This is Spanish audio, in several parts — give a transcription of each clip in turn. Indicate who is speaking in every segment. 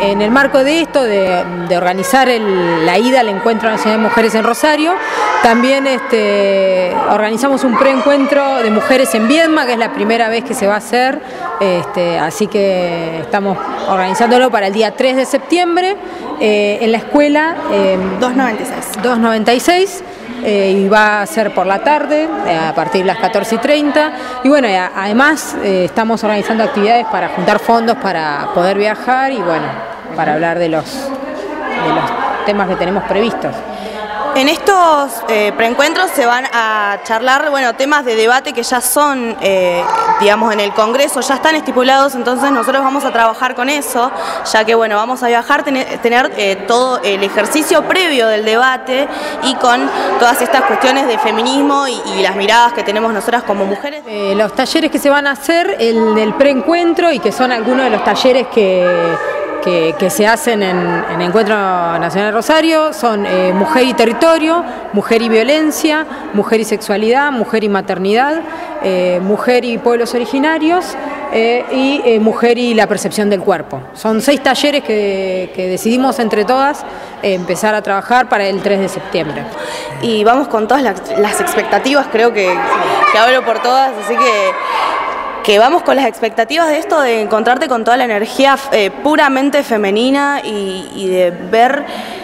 Speaker 1: en el marco de esto, de organizar la ida al Encuentro Nacional de Mujeres en Rosario, también organizamos un preencuentro de mujeres en Viedma, que es la primera vez que se va a hacer, así que estamos organizándolo para el día 3 de septiembre en la escuela 296. Y va a ser por la tarde, a partir de las 14:30. Y bueno, además estamos organizando actividades para juntar fondos para poder viajar y bueno, para hablar de los temas que tenemos previstos.
Speaker 2: En estos preencuentros se van a charlar, bueno, temas de debate que ya son, digamos, en el Congreso, ya están estipulados, entonces nosotros vamos a trabajar con eso, ya que, bueno, vamos a viajar, tener todo el ejercicio previo del debate y con todas estas cuestiones de feminismo y las miradas que tenemos nosotras como mujeres.
Speaker 1: Los talleres que se van a hacer, el del preencuentro, y que son algunos de los talleres que se hacen en Encuentro Nacional de Rosario, son Mujer y Territorio, Mujer y Violencia, Mujer y Sexualidad, Mujer y Maternidad, Mujer y Pueblos Originarios y Mujer y la Percepción del Cuerpo. Son 6 talleres que decidimos entre todas empezar a trabajar para el 3 de septiembre.
Speaker 2: Y vamos con todas las expectativas, creo que hablo por todas, así que vamos con las expectativas de esto, de encontrarte con toda la energía puramente femenina y de ver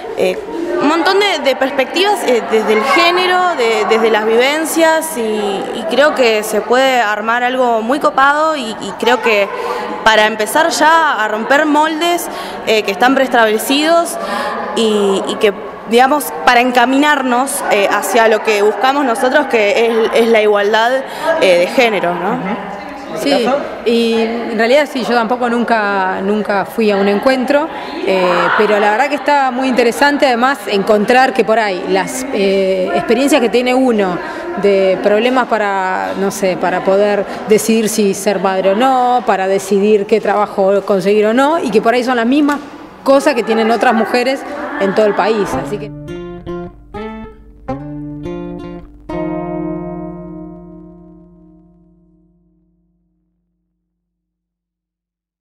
Speaker 2: un montón de perspectivas desde el género, desde las vivencias y creo que se puede armar algo muy copado y creo que para empezar ya a romper moldes que están preestablecidos y que, digamos, para encaminarnos hacia lo que buscamos nosotros, que es la igualdad de género, ¿no?
Speaker 1: Sí, y en realidad sí, yo tampoco nunca fui a un encuentro, pero la verdad que está muy interesante además encontrar que por ahí las experiencias que tiene uno de problemas para, no sé, para poder decidir si ser madre o no, para decidir qué trabajo conseguir o no, y que por ahí son las mismas cosas que tienen otras mujeres en todo el país, así que